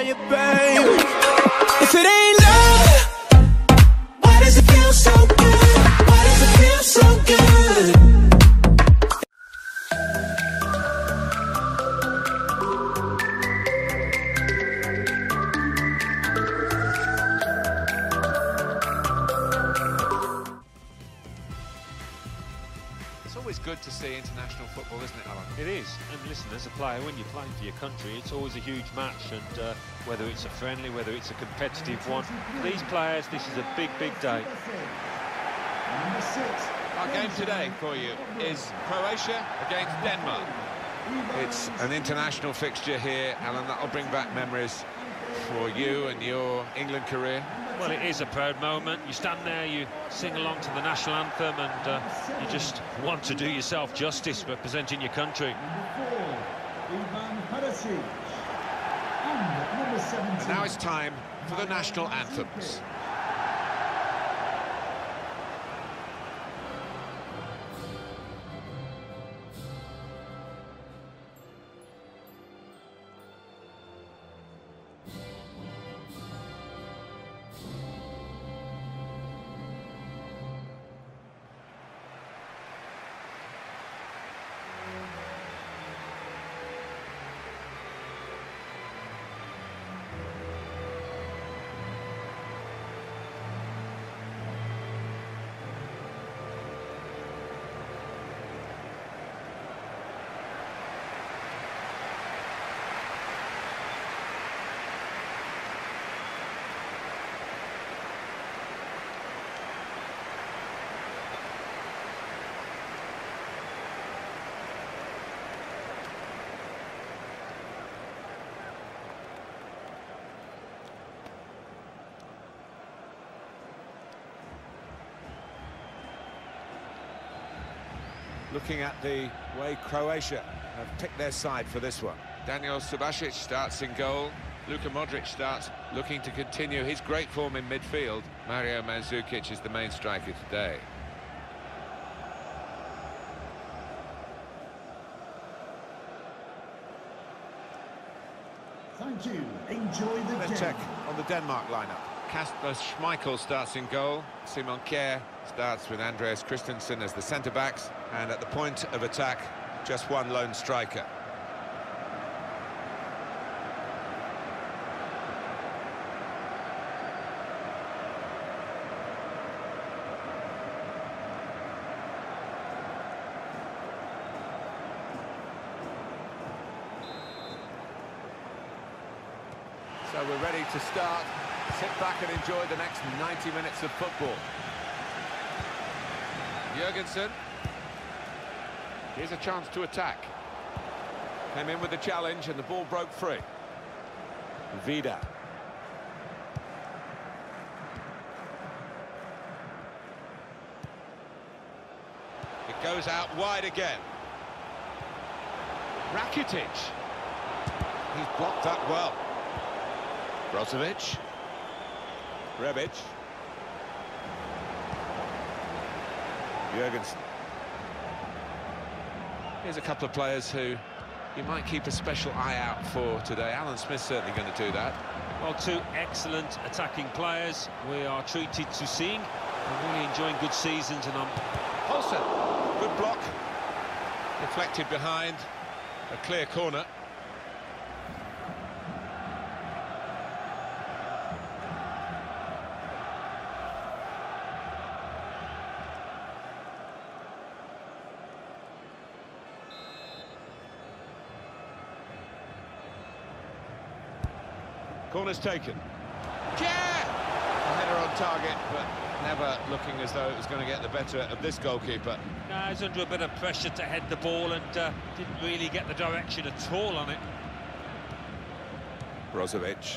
tell you, babe, if it ain't love, why does it feel so good? Why does it feel so good? It's always good to see international football, isn't it, Alan? It is, and listen, as a player, when you're playing for your country, it's always a huge match, and whether it's a friendly, whether it's a competitive one, for these players, this is a big, big day. Our game today for you is Croatia against Denmark. It's an international fixture here, Alan. That'll bring back memories for you and your England career. Well, it is a proud moment. You stand there, you sing along to the national anthem, and you just want to do yourself justice representing your country. And now it's time for the national anthems. Looking at the way Croatia have picked their side for this one. Daniel Subasic starts in goal. Luka Modric starts looking to continue his great form in midfield. Mario Mandzukic is the main striker today. Thank you. Enjoy the Let's game. check on the Denmark lineup. Kasper Schmeichel starts in goal. Simon Kjær starts with Andreas Christensen as the centre-backs. And at the point of attack, just one lone striker. So we're ready to start. Sit back and enjoy the next 90 minutes of football. Jurgensen. Here's a chance to attack. Came in with the challenge and the ball broke free. Vida. It goes out wide again. Rakitic. He's blocked that well. Brozovic. Rebic. Jurgensen. Here's a couple of players who you might keep a special eye out for today. Alan Smith's certainly going to do that. Well, two excellent attacking players we are treated to seeing. We're really enjoying good seasons, and Olsen, good block. Deflected behind, a clear corner. Corner's taken. Yeah! A header on target, but never looking as though it was going to get the better of this goalkeeper. he's under a bit of pressure to head the ball and didn't really get the direction at all on it. Brozovic.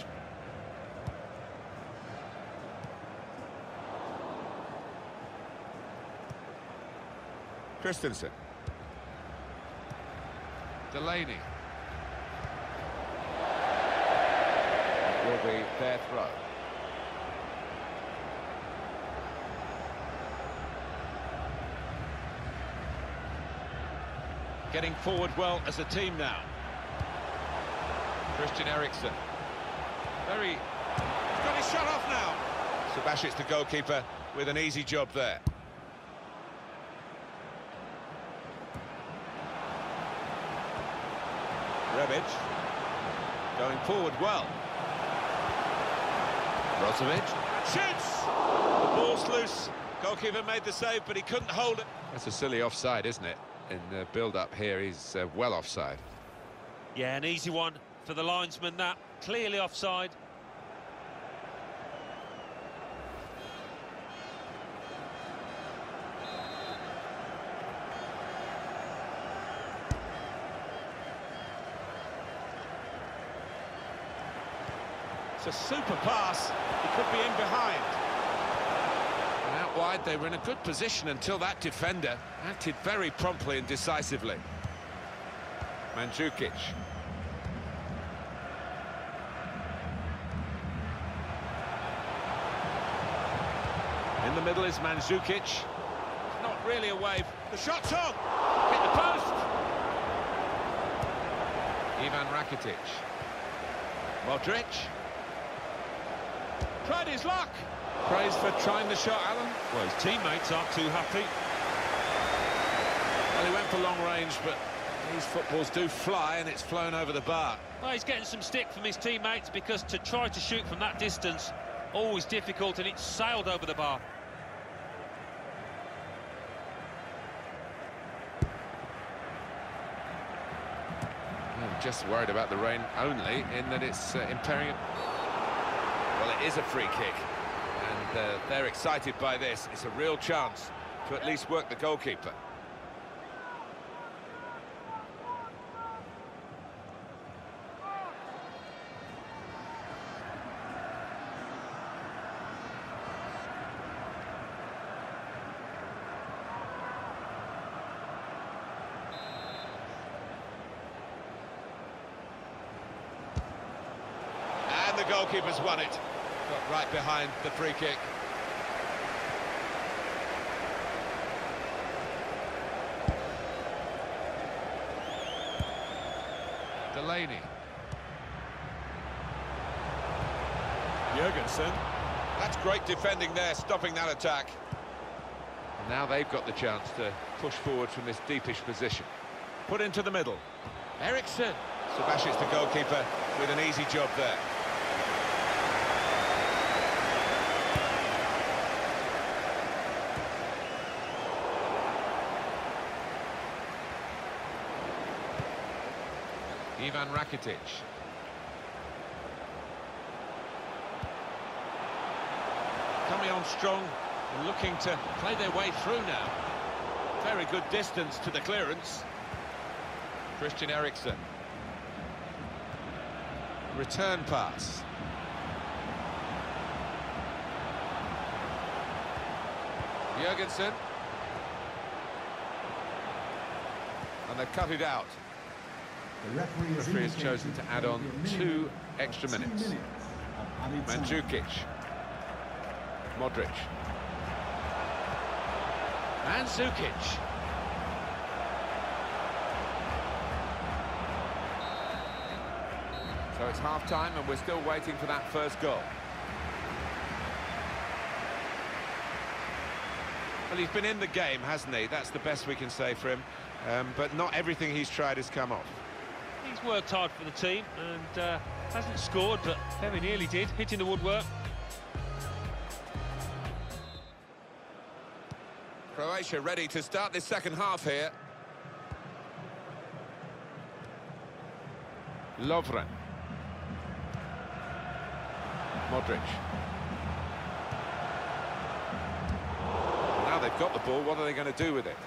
Christensen. Delaney. Will be their throw. Getting forward well as a team now. Christian Eriksen. He's got his shot off now. Subasic, the goalkeeper, with an easy job there. Rebic going forward well. Brozovic shoots. The ball's loose. Goalkeeper made the save, but he couldn't hold it. That's a silly offside, isn't it? In the build-up here, he's well offside. Yeah, an easy one for the linesman, that. Clearly offside. It's a super pass. He could be in behind. And out wide, they were in a good position until that defender acted very promptly and decisively. Mandzukic. In the middle is Mandzukic. It's not really a wave. The shot's on. Hit the post. Ivan Rakitic. Modric. Tried his luck. Praise for trying the shot, Alan. Well, his teammates aren't too happy. Well, he went for long range, but these footballs do fly, and it's flown over the bar. Well, he's getting some stick from his teammates because to try to shoot from that distance, always difficult, and it's sailed over the bar. I'm just worried about the rain only, in that it's impairing it. Well, it is a free kick, and they're excited by this. It's a real chance to at least work the goalkeeper. And the goalkeeper's won it. Got right behind the free kick. Delaney. Jurgensen. That's great defending there, stopping that attack. And now they've got the chance to push forward from this deepish position. Put into the middle. Eriksson. Subasic, the goalkeeper, with an easy job there. Ivan Rakitic. Coming on strong and looking to play their way through now. Very good distance to the clearance. Christian Eriksen. Return pass. Jurgensen. And they've cut it out. The referee Has chosen to add on 2 extra minutes. Mandzukic. Modric. Mandzukic. So it's half-time and we're still waiting for that first goal. Well, he's been in the game, hasn't he? That's the best we can say for him. But not everything he's tried has come off. He's worked hard for the team and hasn't scored, but very nearly did, hitting the woodwork. Croatia ready to start this second half here. Lovren. Modric. Now they've got the ball, what are they going to do with it?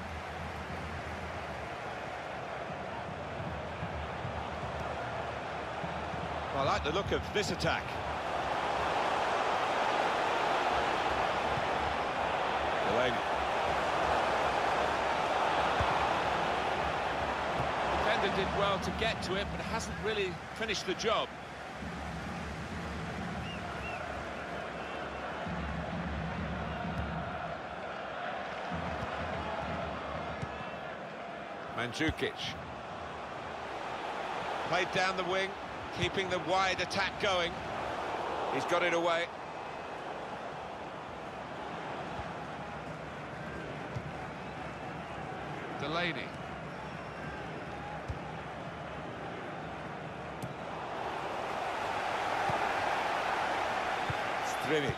I like the look of this attack. Delaney. Defender did well to get to it, but hasn't really finished the job. Mandzukic. Played down the wing. keeping the wide attack going. He's got it away. Delaney. Strinic.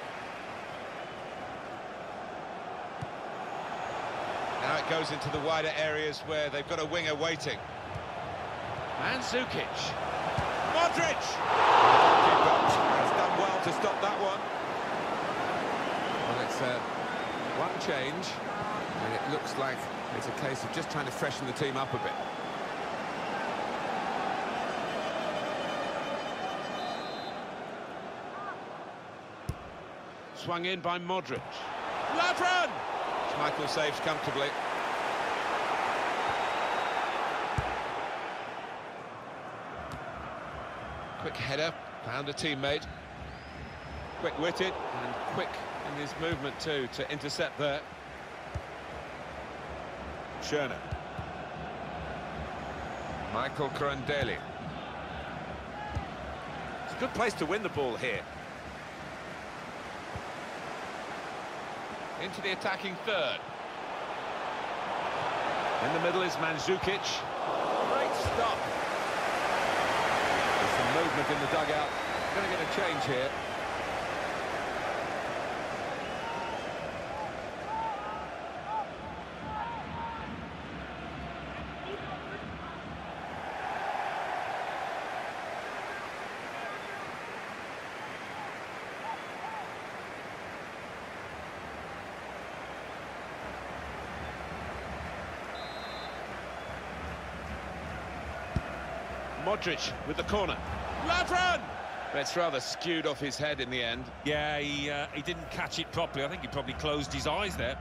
Now it goes into the wider areas where they've got a winger waiting. Mandzukic. Modric! Has done well to stop that one. Well, it's one change, and it looks like it's a case of just trying to freshen the team up a bit. Swung in by Modric. Lovren! Michael saves comfortably. Quick header, found a teammate. Quick-witted and quick in his movement too to intercept there. Schöne. Michael Kurandeli. It's a good place to win the ball here. Into the attacking third. In the middle is Mandzukic. Great stop. There's some movement in the dugout. Going to get a change here. Modric with the corner. Lovren! That's rather skewed off his head in the end. Yeah, he didn't catch it properly. I think he probably closed his eyes there.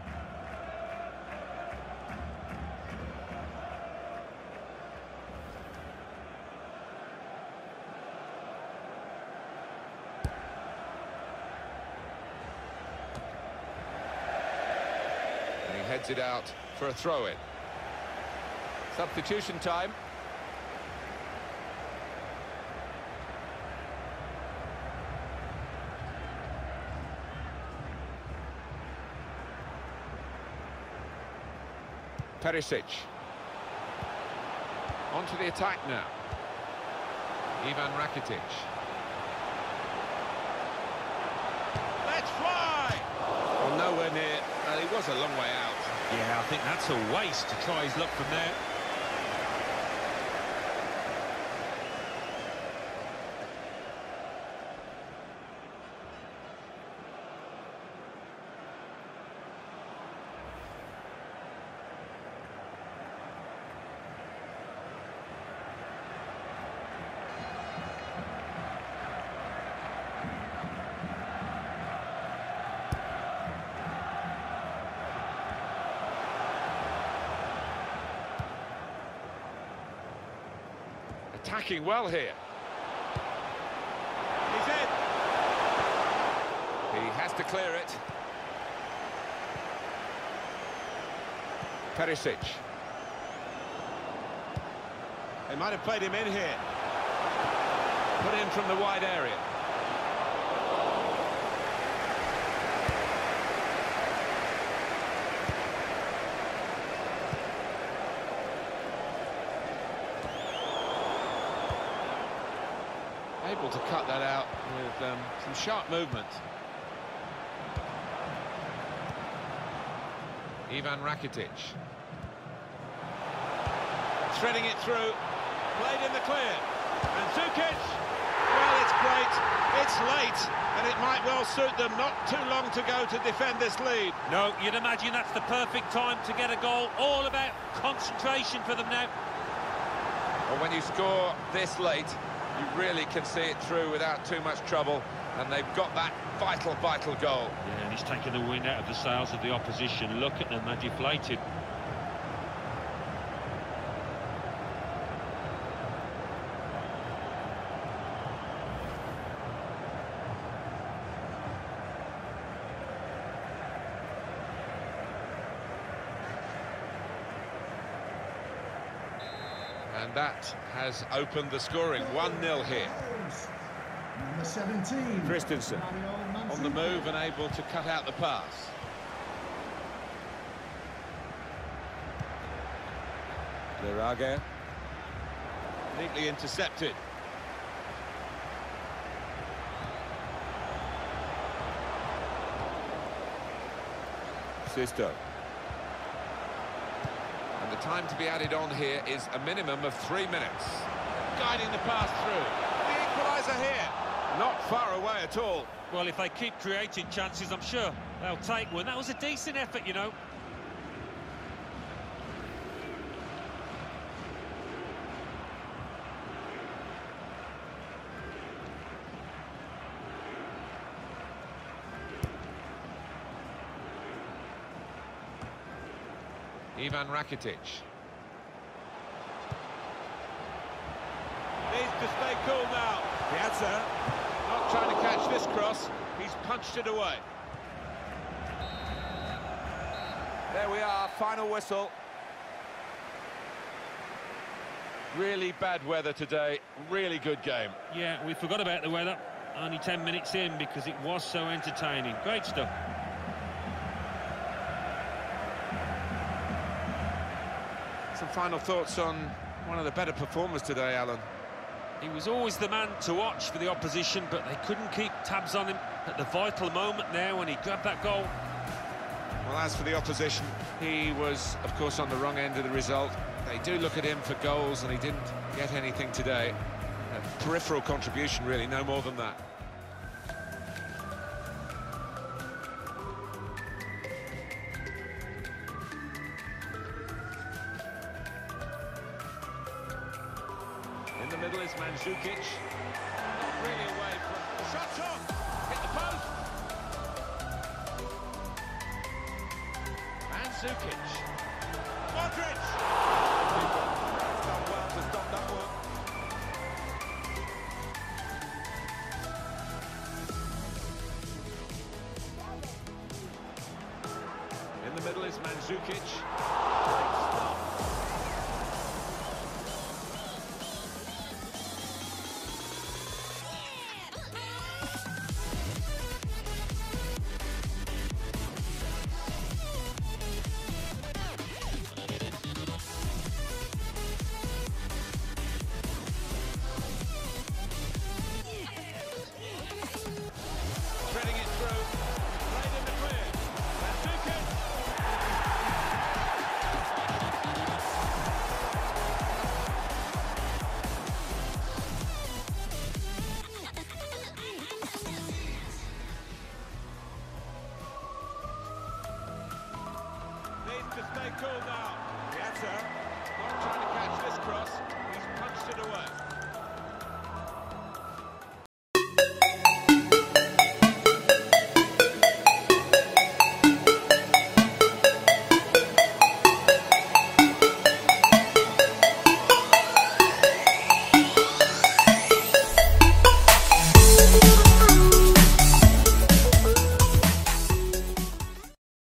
And he heads it out for a throw-in. Substitution time. Perisic. Onto the attack now. Ivan Rakitic. Let's fly! Well, nowhere near. Well, he was a long way out. Yeah, I think that's a waste to try his luck from there. Attacking well here. He's in. He has to clear it. Perisic. They might have played him in here. Put in from the wide area. Able to cut that out with some sharp movement. Ivan Rakitic. Threading it through. Played in the clear. And Mandzukic. Well, it's great. It's late. And it might well suit them. Not too long to go to defend this lead. No, you'd imagine that's the perfect time to get a goal. All about concentration for them now. Well, when you score this late, you really can see it through without too much trouble, and they've got that vital, vital goal. Yeah, and he's taken the wind out of the sails of the opposition. Look at them, they're deflated. And And that has opened the scoring. 1-0 here. Number 17. Christensen on the move and able to cut out the pass. Lirage. Neatly intercepted. Sisto. And the time to be added on here is a minimum of 3 minutes. Guiding the pass through. The equaliser here. Not far away at all. Well, if they keep creating chances, I'm sure they'll take one. That was a decent effort, you know. Ivan Rakitic. Needs to stay cool now. Piazza. Not trying to catch this cross. He's punched it away. There we are, final whistle. Really bad weather today. Really good game. Yeah, we forgot about the weather. Only 10 minutes in because it was so entertaining. Great stuff. Some final thoughts on one of the better performers today, Alan. He was always the man to watch for the opposition, but they couldn't keep tabs on him at the vital moment there when he grabbed that goal. Well, as for the opposition, he was, of course, on the wrong end of the result. They do look at him for goals, and he didn't get anything today. A peripheral contribution, really, no more than that. In the middle is Mandzukic. Not really away from the shot's on. Hit the post. Mandzukic. Modric. It's done well to stop that one. In the middle is Mandzukic. Great stop. Threading it through, played in the clear. Mandzukic. Needs to stay cool now. Piazza.